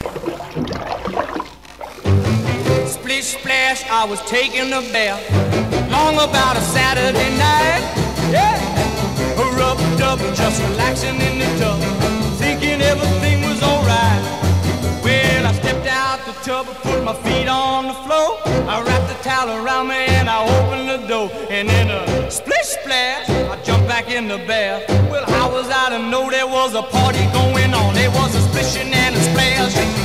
Splish splash, I was taking a bath, long about a Saturday night. Yeah, rubbed up, just relaxing in the tub, thinking everything was alright. Well, I stepped out the tub, put my feet on the floor, I wrapped the towel around me and I opened the door, and then a splish splash, I jumped back in the bath. Well, how was I to know there was a party going on? There was a splishing and a splash.